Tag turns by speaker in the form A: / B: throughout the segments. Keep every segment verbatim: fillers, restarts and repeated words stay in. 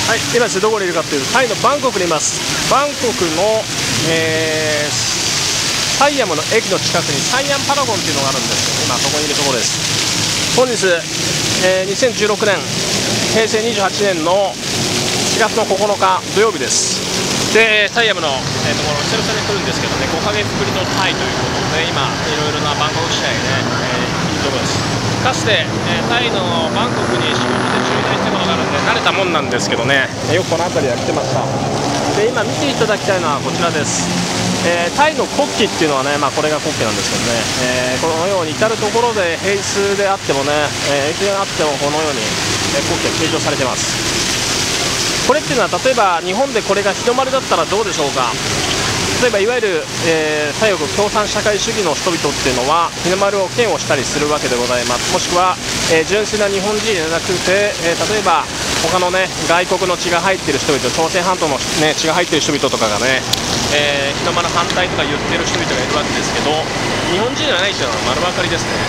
A: はい、今どこにいるかというとタイのバンコクにいます。バンコクの、えー、サイアムの駅の近くにサイアンパラゴンっていうのがあるんですけど、今そこにいるところです。本日、えー、にせんじゅうろくねんへいせいにじゅうはちねんのしがつのここのか土曜日です。でサイアムの、えー、ところ久々に来るんですけどね、ごかげつぶりのタイということで、今いろいろなバンコク市内ね、えー、いるところです。かつて、えー、タイのバンコクに仕事で駐在したことがあるんで慣れたもんなんですけどね、よくこの辺りは来てました。で今見ていただきたいのはこちらです。えー、タイの国旗っていうのはね、まあ、これが国旗なんですけどね、えー、このように至る所で平数であってもね、えー、平数であってもこのように、えー、国旗が掲示されてます。これっていうのは例えば日本でこれが日の丸だったらどうでしょうか。例えばいわゆる、えー、左翼共産社会主義の人々っていうのは日の丸を嫌悪したりするわけでございます。もしくは、えー、純粋な日本人じゃなくて、えー、例えば他のね外国の血が入っている人々、朝鮮半島の、ね、血が入っている人々とかがね、えー、日の丸反対とか言ってる人々がいるわけですけど、日本人じゃない人は丸分かりですね。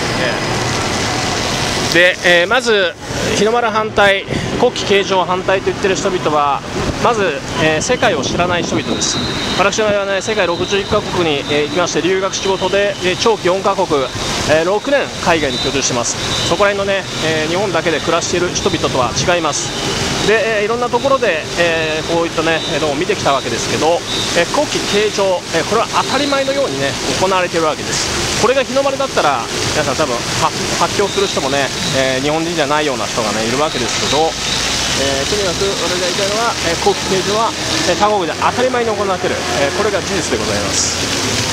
A: えー、で、えー、まず日の丸反対、国旗掲揚反対と言ってる人々はまず、えー、世界を知らない人々です。私はね世界ろくじゅういっかこくに、えー、行きまして留学仕事で、えー、長期よんかこく、えー、ろくねん海外に居住してます。そこら辺のね、えー、日本だけで暮らしている人々とは違います。で、えー、いろんなところで、えー、こういったねのを見てきたわけですけど、えー、国旗掲揚、えー、これは当たり前のようにね行われているわけです。これが日の丸だったら皆さん多分発狂する人もね、えー、日本人じゃないような人がねいるわけですけど、えー、とにかく私が言いたいのは、えー、国旗掲揚は、えー、他国で当たり前に行われている、えー、これが事実でございます。